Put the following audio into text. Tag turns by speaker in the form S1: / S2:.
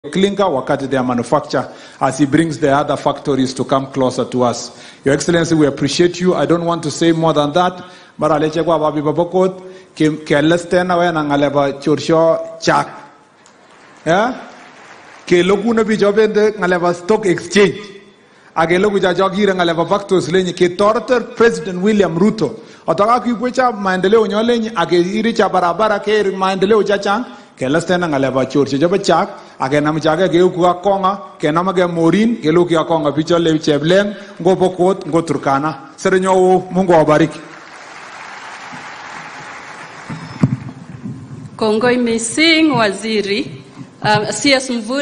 S1: clinker wakati they are manufactured as he brings the other factories to come closer to us. Your Excellency, we appreciate you. I don't want to say more than that. But aleche kwa babi Pokot ke lestena we na ngaleba chorsho chak. Yeah? Ke logu na bi jobe de ngaleba stock exchange. Age logu ja jogira ngaleba factories lenye ke torter President William Ruto. Otaka kuipocha maendeleo nyolenye age iricha barabara ke maendeleo chachang. Ke lestena ngaleba chorsho jobe chak. Age namchaga ke ukuga konga ke namage morin ke logu ya konga picho le chebleng ngo Pokot ngo Turkana. Serenyo Mungu awabariki.
S2: Kongoi Mising Waziri CS Mvuri.